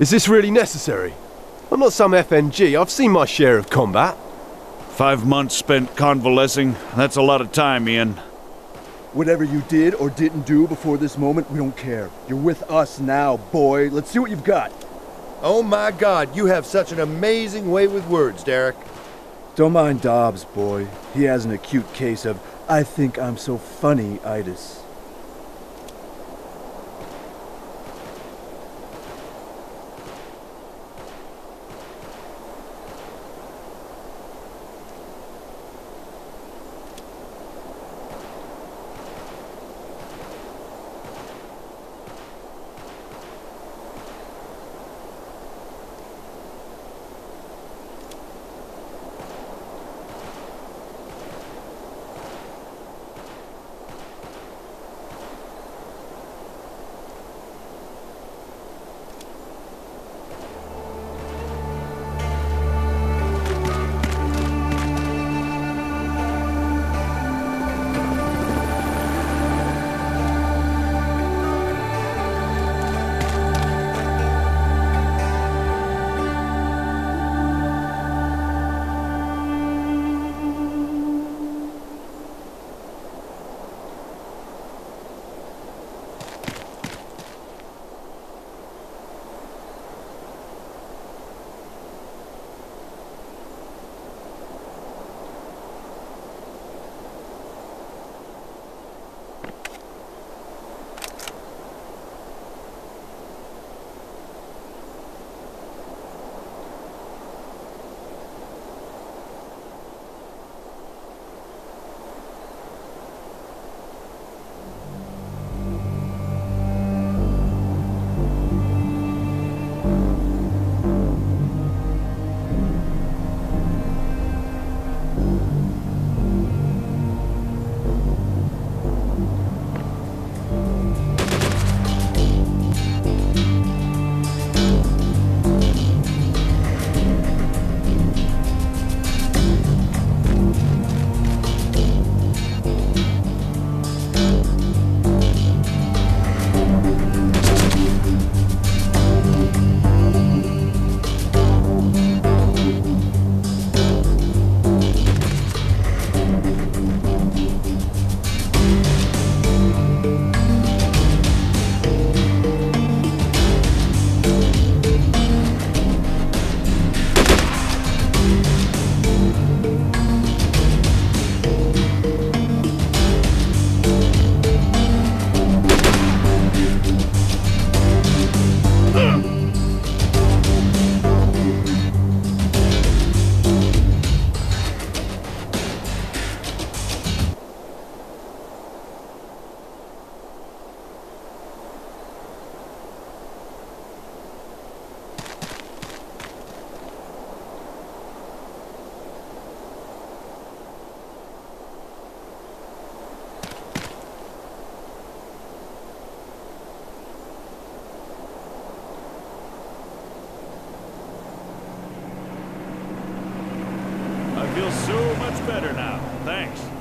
Is this really necessary? I'm not some FNG. I've seen my share of combat. 5 months spent convalescing. That's a lot of time, Ian. Whatever you did or didn't do before this moment, we don't care. You're with us now, boy. Let's see what you've got. Oh my God, you have such an amazing way with words, Derek. Don't mind Dobbs, boy. He has an acute case of I think I'm so funny-itis. I feel so much better now. Thanks.